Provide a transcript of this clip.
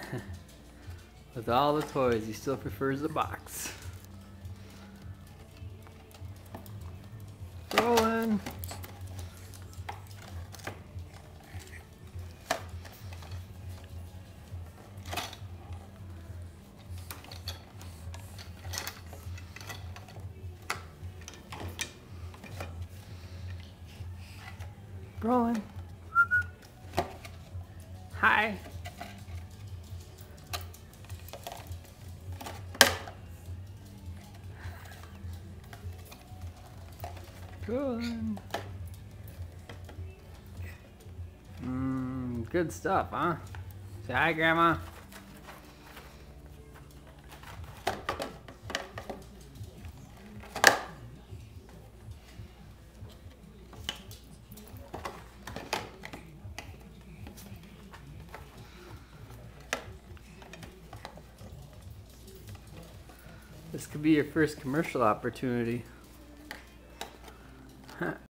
With all the toys, he still prefers the box. Rolling. Rolling. Hi. Rolling. Good stuff, huh? Say hi, Grandma. This could be your first commercial opportunity.